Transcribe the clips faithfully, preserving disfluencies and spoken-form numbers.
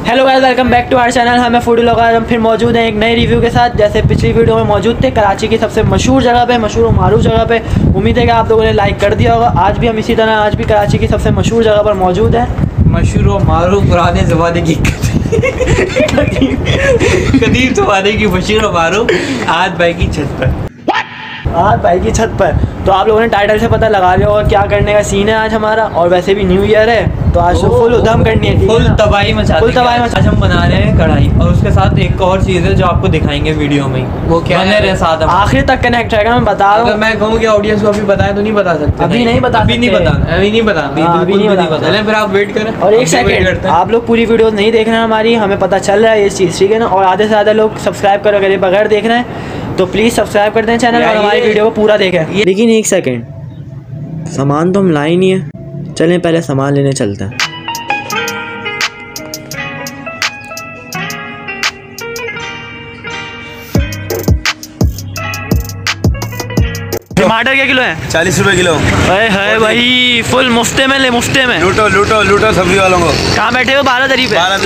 Hello guys, welcome back to our channel. हमें food vlog, आज हम फिर मौजूद हैं एक नई रिव्यू के साथ। जैसे पिछली वीडियो में मौजूद थे कराची की सबसे मशहूर जगह पे, मशहूर और मारूफ जगह पे। उम्मीद है कि आप लोगों ने लाइक कर दिया होगा। आज भी हम इसी तरह आज भी कराची की सबसे मशहूर जगह पर मौजूद हैं। मशहूर और मारूफ पुराने ज़माने की कदीम ज़माने की मशहूर और मारूफ आज भाई की छत पर आज भाई की छत पर। तो आप लोगों ने टाइटल से पता लगा लिया होगा क्या करने का सीन है आज हमारा। और वैसे भी न्यू ईयर है तो आज तो फुल उधम करनी है, फुल तबाही मचा फुल तबाही मचा। आज हम बना रहे हैं कढ़ाई और उसके साथ एक और चीज़ है जो आपको दिखाएंगे वीडियो में। वो क्या है, साथ आखिर तक कनेक्ट रहेगा। मैं बता रहा हूँ, मैं कहूँ कि ऑडियंस को अभी बताया तो नहीं बता सकते। अभी नहीं बता अभी नहीं बता अभी नहीं बता अभी नहीं बता फिर आप वेट करें। और एक सेकंड, आप लोग पूरी वीडियो नहीं देख रहे हैं हमारी, हमें पता चल रहा है ये चीज़, ठीक है ना। और आधे से ज़्यादा लोग सब्सक्राइब करो, अगर ये बगैर देख रहे हैं तो प्लीज़ सब्सक्राइब कर दें चैनल और हमारी वीडियो को पूरा देखें। लेकिन एक सेकंड, सामान तो हम लाए नहीं है। चलें पहले सामान लेने चलते हैं। टमाटर क्या किलो है? चालीस रुपए किलो। अरे है भाई, फुल मुफ्ते में ले, मुफ्ते में। लूटो लूटो लूटो सब्जी वालों को। कहाँ बैठे हो? बारह दरी पे। बारह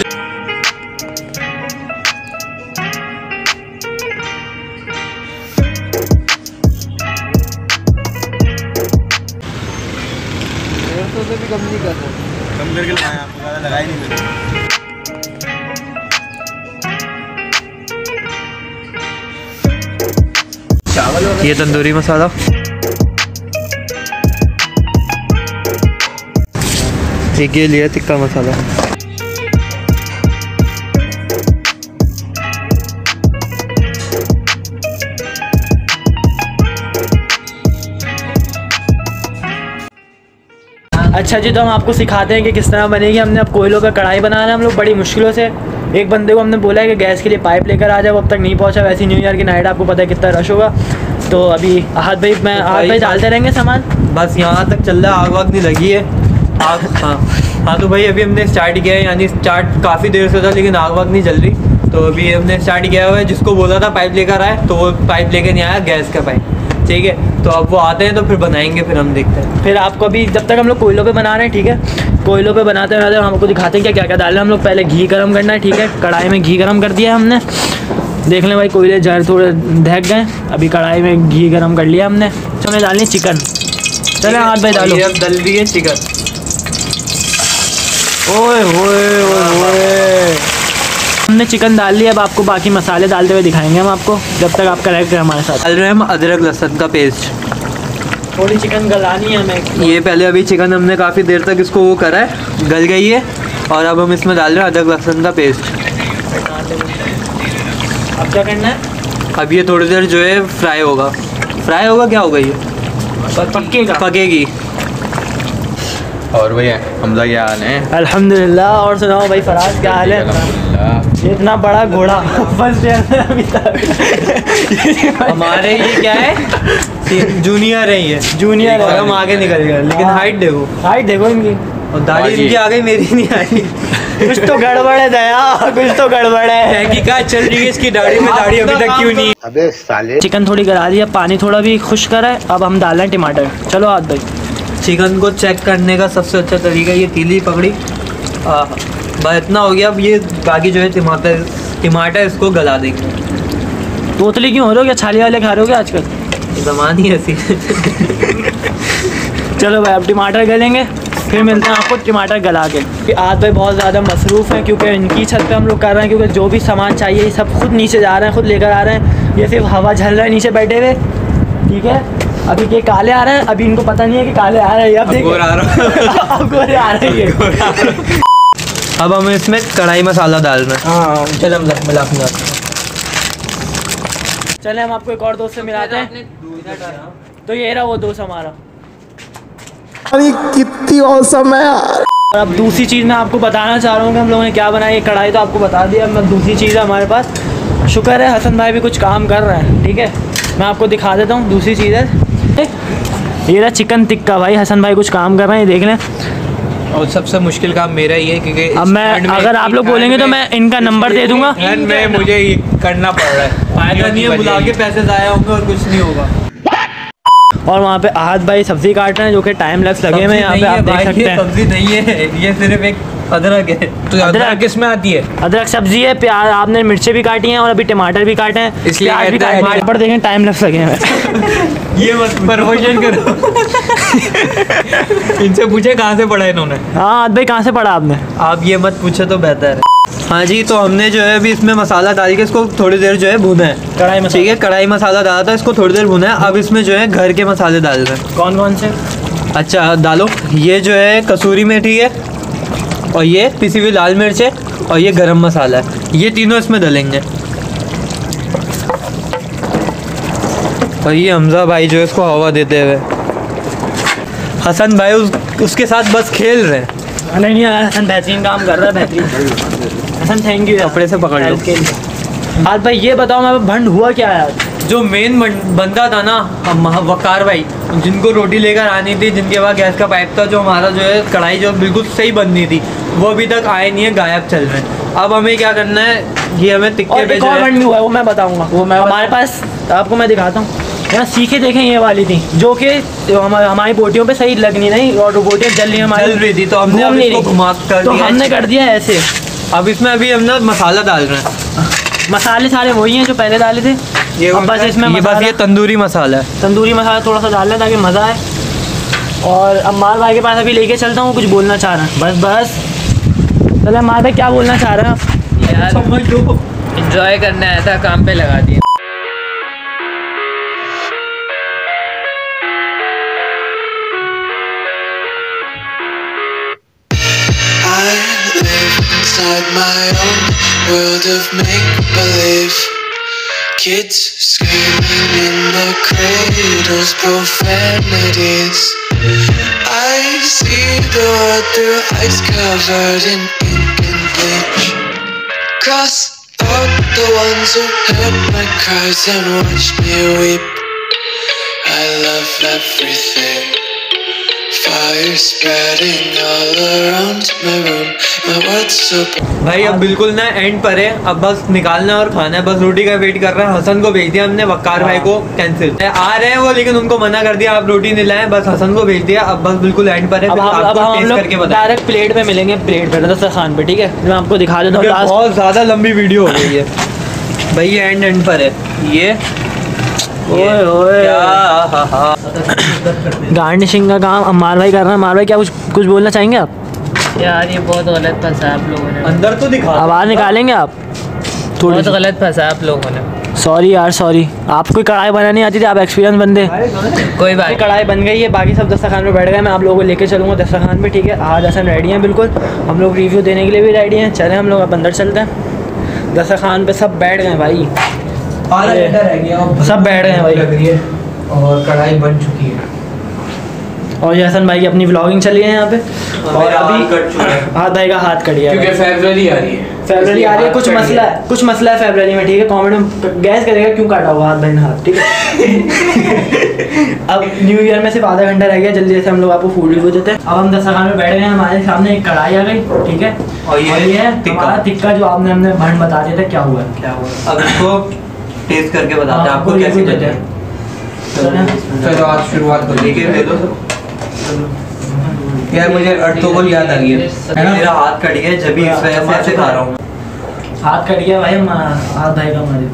से भी कम नहीं कर सकते। कम करके लगाए, आपको ज़्यादा लगाई नहीं मैंने। चावल ये तंदूरी मसाला, एक ये लिया टिक्का मसाला। अच्छा जी, तो हम आपको सिखाते हैं कि किस तरह बनेगी। हमने अब कोयलों पे कढ़ाई बनाना है हम लोग बड़ी मुश्किलों से। एक बंदे को हमने बोला है कि गैस के लिए पाइप लेकर आ जाए, वो अब तक नहीं पहुंचा। वैसे न्यू ईयर की नाइट आपको पता है कितना रश होगा। तो अभी आहत भाई मैं आहत भाई डालते रहेंगे सामान। बस यहाँ तक चल रहा है, आग वाग नहीं लगी है आग। हाँ हाँ तो भाई अभी हमने स्टार्ट किया है, यानी स्टार्ट काफ़ी देर से था लेकिन आग वाग नहीं जल रही। तो अभी हमने स्टार्ट किया हुआ है। जिसको बोला था पाइप लेकर आए तो वो पाइप लेकर नहीं आया, गैस का पाइप, ठीक है। तो अब वो आते हैं तो फिर बनाएंगे, फिर हम देखते हैं। फिर आपको अभी जब तक हम लोग कोयलों पे बना रहे हैं, ठीक है, कोयलों पे बनाते बनाते हम आपको दिखाते हैं क्या क्या क्या डालना है। हम लोग पहले घी गरम करना है, ठीक है। कढ़ाई में घी गरम कर दिया है हमने। देख लें भाई, कोयले जर थोड़े दहक गए। अभी कढ़ाई में घी गरम कर लिया हमने। तो हमें डालनी चिकन। चले हाथ भाई डालो। अब डल रही है चिकन। ओए होए ओए, हमने चिकन डाल लिया। अब आपको बाकी मसाले डालते हुए दिखाएंगे हम आपको, जब तक आप करेक्ट है हमारे साथ। डाल रहे हैं हम अदरक लहसुन का पेस्ट। थोड़ी चिकन गलानी है हमें। ये पहले अभी चिकन हमने काफ़ी देर तक इसको वो करा है, गल गई है। और अब हम इसमें डाल रहे हैं अदरक लहसुन का पेस्ट। अब क्या करना है? अब ये थोड़ी देर जो है फ्राई होगा। फ्राई होगा क्या होगा, ये पकेगा, पकेगी। और भैया हमजा क्या हाल है? अल्हम्दुलिल्लाह। और सुनाओ भाई फराज, क्या हाल है? इतना बड़ा घोड़ा फर्स्ट ईयर में अभी तक। हमारे ये क्या है, जूनियर है ये, जूनियर है। और हम आगे निकल गए। लेकिन हाइट देखो, हाइट देखो इनकी, और दाढ़ी इनकी आ गई, मेरी नहीं आई। कुछ तो गड़बड़ है दया, कुछ तो गड़बड़ है। तहकीकात चल रही है इसकी दाढ़ी में, दाढ़ी अभी तक क्यों नहीं। अबे साले। चिकन थोड़ी गला दी, अब पानी थोड़ा भी खुश करा है। अब हम डाल रहे हैं टमाटर। चलो हाथ भाई। चिकन को चेक करने का सबसे अच्छा तरीका ये तीली पकड़ी। हाँ बस इतना हो गया। अब ये बाकी जो है टमाटर टमाटर इसको गला देंगे। तोतली क्यों हो रहे हो? क्या छाली वाले खा रहे हो क्या आजकल? ज़मान ही ऐसी। चलो भाई, अब टमाटर गलेंगे, फिर मिलते हैं आपको टमाटर गला के। आज भाई बहुत ज़्यादा मसरूफ़ हैं क्योंकि इनकी छत पे हम लोग कर रहे हैं, क्योंकि जो भी सामान चाहिए सब खुद नीचे जा रहे हैं, खुद लेकर आ रहे हैं। ये सिर्फ हवा झल रहा है नीचे बैठे हुए, ठीक है। अभी के काले आ रहे हैं, अभी इनको पता नहीं है कि काले आ रहे हैं। अब देखो अब गोरे आ रहे हैं। अब हमें इसमें कढ़ाई मसाला डालना है। हाँ चल हम मिला मिला चले, हम आपको एक और दोस्त से मिलाते हैं। तो ये रहा वो दोस्त हमारा। अरे कितनी औसम है यार। और अब दूसरी चीज़ मैं आपको बताना चाह रहा हूँ कि हम लोगों ने क्या बनाई। कढ़ाई तो आपको बता दिया, अब दूसरी चीज़ है हमारे पास। शुक्र है हसन भाई भी कुछ काम कर रहे हैं, ठीक है। मैं आपको दिखा देता हूँ दूसरी चीज़ है। ये रहा चिकन टिक्का। भाई हसन भाई कुछ काम कर रहे हैं, देख लें। और सबसे मुश्किल काम मेरा ही है क्योंकि अब मैं अगर आप लोग बोलेंगे तो मैं इनका नंबर दे दूंगा। मैं मुझे ये करना पड़ रहा है, फायदा नहीं है, बुला के पैसे ज़ाया होंगे और कुछ नहीं होगा। और वहाँ पे आहत भाई सब्जी काट रहे हैं, जो कि टाइम लैप्स लगे हुए हैं यहाँ पे, आप देख सकते हैं। सब्जी नहीं है, ये सिर्फ एक अदरक है। तो अदरक किस में आती है? अदरक सब्जी है, प्याज आपने मिर्चें भी काटी हैं और अभी टमाटर भी काटे हैं, इसलिए प्याज भी कहते हैं काटे हैं। पर देखें टाइम लग सके हैं। ये मत प्रमोशन करो। इनसे पूछे कहाँ से पढ़ा इन्होंने। हाँ आद भाई कहाँ से पढ़ा आपने? आप ये मत पूछो तो बेहतर है। हाँ जी, तो हमने जो है अभी इसमें मसाला डाल के इसको थोड़ी देर जो है भुना है। कढ़ाई मसाला। ठीक है, कढ़ाई मसाला डाला था, इसको थोड़ी देर भुना है। अब इसमें जो है घर के मसाले डाल रहे हैं। कौन कौन से? अच्छा डालो, ये जो है कसूरी मेथी है और ये पिसी हुई लाल मिर्च है और ये गरम मसाला है, ये तीनों इसमें डालेंगे। और ये हमजा भाई जो है इसको हवा देते हुए, हसन भाई उस, उसके साथ बस खेल रहे हैं। नहीं नहीं हसन बेहतरीन काम कर रहा है, बेहतरीन। हसन थैंक यू, कपड़े से पकड़ लो। हेल्प के लिए। आज भाई ये बताओ मैं भंड हुआ क्या है आज? जो मेन बंदा था ना हम- वकार भाई, जिनको रोटी लेकर आनी थी, जिनके पास गैस का पाइप था, जो हमारा जो है कढ़ाई जो बिल्कुल सही बननी थी, वो अभी तक आए नहीं है, गायब चल रहे हैं। अब हमें क्या करना है, ये हमें तिक्के और पे एक जो और है भंड हुआ है वो मैं बताऊंगा। वो मैं हमारे पास आपको मैं दिखाता हूँ यहाँ सीखे देखें, ये वाली थी जो कि हमारी हमारी बोटियों पे सही लगनी नहीं और बोटियाँ जल रही हमारी जल रही थी, तो हमने घूम अब नहीं इसको रही। घुमा कर तो दिया है। हमने कर दिया ऐसे। अब इसमें अभी हमने मसाला डाल रहे हैं। मसाले सारे वही हैं जो पहले डाले थे, ये अब बस इसमें ये बस मसाला- ये तंदूरी मसाला है। तंदूरी मसाला थोड़ा सा डाल लें ताकि मज़ा आए। और अम्मार भाई के पास अभी लेके चलता हूँ, कुछ बोलना चाह रहा है। बस बस चलो अम्मार भाई क्या बोलना चाह रहे हैं आप? यार एंजॉय करने आया था, काम पे लगा दिया। I live inside my own world of make-believe. Kids screaming in the cradles, profanities. I see the world through ice covered in ink and bleach. Cross out the ones who heard my cries and watched me weep. I love everything. Fire spreading all around my room. My world's so भाई अब बिल्कुल ना and पर है, अब बस निकालना और खाना है, बस रोटी का वेट कर रहा है। हसन को भेज दिया हमने, वकार भाई को कैंसिल आ रहे हैं वो, लेकिन उनको मना कर दिया आप रोटी नहीं लाए, बस हसन को भेज दिया। अब बस बिल्कुल एंड पर है, अब फिर हम अब आपको हम टेस्ट लोग करके बताएं। डायरेक्ट प्लेट पे मिलेंगे, प्लेट पे दस्तरखान पे, ठीक है? मैं आपको दिखा देता हूँ क्योंकि लास्ट। बहुत ज़्यादा लंबी वीडियो हो गई है भाई, ये एंड एंड पर है ये। ओए ओए क्या हा हा गार्निशिंग का काम अम्मार भाई कर रहे हैं। अम्मार भाई क्या कुछ कुछ बोलना चाहेंगे आप? यार ये बहुत गलत फंसा आप लोगों ने, अंदर तो दिखा। आवाज़ निकालेंगे आप? थोड़ी बहुत गलत फंसा आप लोगों ने। सॉरी यार सॉरी, आपको कढ़ाई बनानी आती थी, आप एक्सपीरियंस बंदे। कोई बात ये कढ़ाई बन गई है, बाकी सब दस्तरखान पे बैठ गए। मैं आप लोगों को लेके चलूँगा दस्तरखान पे, ठीक है? आज हसन रेडी हैं बिल्कुल, हम लोग रिव्यू देने के लिए भी रेडी हैं। चलें हम लोग अब अंदर चलते हैं। दस्तरखान पे सब बैठ गए भाई, आधा घंटा रह गया, सब बैठ गए हैं भाई। लग रही है और कढ़ाई बन चुकी है। और ये हसन भाई की अपनी व्लॉगिंग चली है यहाँ पे, और मेरा अभी हाथ कट चुका है। हाथ भाई का हाथ कट गया है। क्योंकि फरवरी आ रही है, फरवरी आ रही है, कुछ हाथ कट मसला गया। है, कुछ मसला है फरवरी में, ठीक है? कमेंट में गैस करेगा क्यों काटा हुआ हाथ भाई ने हाथ, ठीक है? अब न्यू ईयर में सिर्फ आधा घंटा रह गया, जल्दी से हम लोग आपको फूड रिव्यू देते हैं। अब हम दस्तरखान में बैठ गए हैं, हमारे सामने एक कढ़ाई आ गई, ठीक है? और ये और ये है टिक्का। हमारा टिक्का जो आपने हमने भंड बता दिया था क्या हुआ है। क्या हुआ, अब इसको टेस्ट करके बताते हैं हाँ, आपको आपको कैसी review लगी। देते हैं। चलो आज शुरुआत कर लेके दे दो। यार मुझे अर्तुगरुल याद आ गई है, है ना? मेरा हाथ कट गया जब भी इस वजह से ऐसे खा रहा हूँ। हाथ कट गया भाई, हम हाथ भाई का हमारे।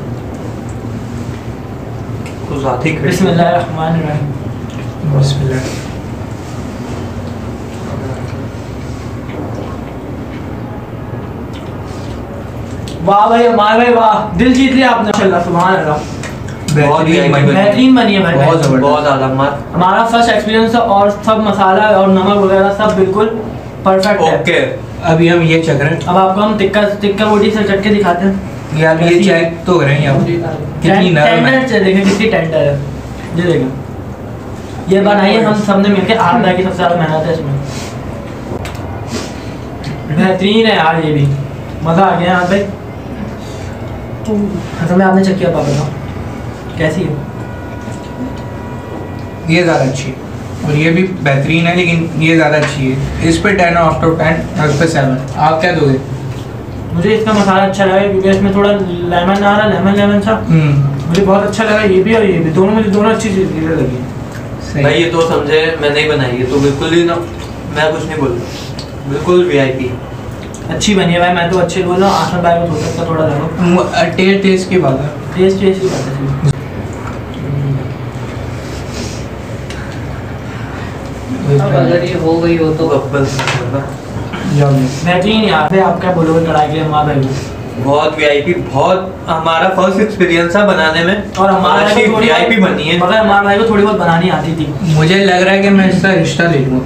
कुछ हाथ ही कट गया। बिस्मिल्लाहिर्रहमानिर्रहीम। बिस्मिल्लाह। वाह भाई हमारे भाई वाह, दिल जीत लिया आपने माशाल्लाह, सुभान अल्लाह। बहुत ही बेहतरीन बनी। बेहतरीन बनी है भाई, बहुत बेहतरीन। जबरदस्त। बहुत ज़्यादा मार। हमारा फर्स्ट एक्सपीरियंस है और सब मसाला और नमक वगैरह सब बिल्कुल परफेक्ट है। ओके, अभी हम ये चख रहे हैं। अब आपको हम टिक्का टिक्का बोटी से चट के दिखाते हैं। ये आप ये कैसी है? चेक तो करें यहाँ कितनी नरम है। टेंडर देखें कितनी टेंडर है, ये देखें। ये बनाई हम सबने मिलके आठ की सबसे ज़्यादा मेहनत है इसमें। बेहतरीन है यार, ये भी मज़ा आ गया यहाँ पे। असल में आपने चखी, अब आप बताओ कैसी है? ये ज़्यादा अच्छी है और ये भी बेहतरीन है, लेकिन ये ज़्यादा अच्छी है। इस पे टेन आउट ऑफ टेन और इस पे सेवन। आप क्या दोगे? मुझे इसका मसाला अच्छा लगा क्योंकि इसमें थोड़ा लेमन आ रहा, लेमन लेमन सा हम्म मुझे बहुत अच्छा लगा। ये भी और ये भी दोनों, मुझे दोनों अच्छी चीज़ें लगी। सही। भाई ये तो समझे मैं नहीं बनाई है, तो बिल्कुल ही ना, मैं कुछ नहीं बोल रहा, बिल्कुल वीआईपी। अच्छी बनी है भाई, मैं तो अच्छी बोल रहा हूँ। आसन भाई को हो सकता थोड़ा देखो टेस्ट टेस्ट की बात है। टेस्ट टेस्ट की बात है। अब अगर ये हो गई हो तो बेहतरीन यार है। आप क्या बोलोगे कढ़ाई के लिए माँ भाई को? बहुत वीआईपी, बहुत हमारा फर्स्ट एक्सपीरियंस था बनाने में और हमारा अच्छी वीआईपी बनी है। मगर हमारे भाई को थोड़ी बहुत बनानी आती थी। मुझे लग रहा है कि मैं इसका रिश्ता ले लूँ।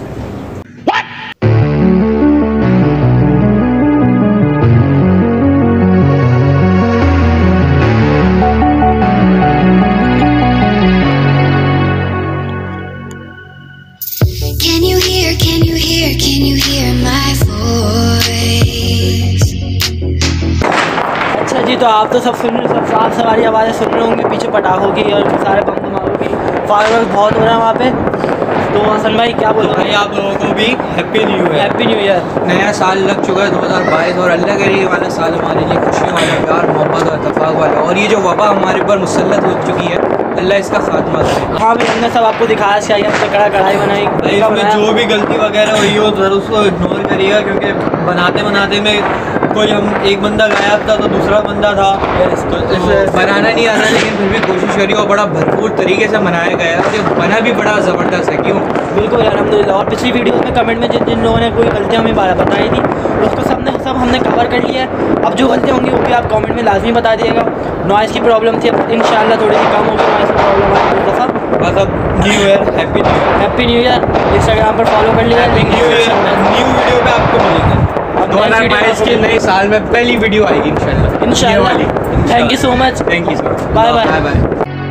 Can you hear, can you hear, can you hear my voice? अच्छा जी, तो आप तो सब सुन रहे, सब साफ सवारी आवाज़ें सुन रहे होंगे पीछे पटाखों की और सारे बम धमाकों की। फायरवर्क बहुत हो रहा है वहाँ पे। तो हसन भाई क्या बोलो भाई आप लोगों को भी happy new year. Happy new year. नया साल लग चुका है दो हज़ार बाईस और अल्लाह करे ये वाला साल हमारे लिए खुशियों वाला, प्यार मोहब्बत और इत्तेफाक वाला, और ये जो वबा हमारे ऊपर मुसल्लत हो चुकी है अल्लाह इसका खात्मा करे। हाँ भाई, हमने सब आपको दिखाया क्या हमने कड़ा कढ़ाई बनाई। भाई इसमें जो भी गलती वगैरह हुई हो जरूर उसको इग्नोर करिएगा, क्योंकि बनाते बनाते में कोई हम एक बंदा गायब था तो दूसरा बंदा था। तो बनाना नहीं आता लेकिन फिर भी कोशिश करी और बड़ा भरपूर तरीके से बनाया गया है। ये बना भी बड़ा ज़बरदस्त है। क्यों? बिल्कुल अलहम्दुलिल्लाह। और पिछली वीडियो में कमेंट में जिन जिन लोगों ने कोई गलतियाँ हमें बताई थी उसको सब ने सब हमने कवर कर लिया है। अब जो गलतियाँ होंगी वो भी आप कमेंट में लाजमी बता दिएगा। नॉइज़ की प्रॉब्लम थी, अब इंशाल्लाह थोड़ी सी कम होगी नॉइज़ की प्रॉब्लम है दफ़ा। बस अब new year, happy new year. Happy new year. Instagram पर फॉलो कर लिया। न्यू ईयर न्यू वीडियो पे आपको मिलेंगे। दो हज़ार बाईस के नए साल में पहली वीडियो आएगी इंशाल्लाह। इंशाल्लाह। Thank you so much. Thank you so much. Bye bye. Bye bye.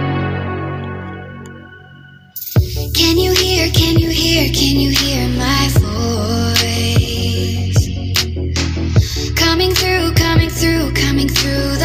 Can you hear, can you hear, can you hear my voice? Coming through, coming through, coming through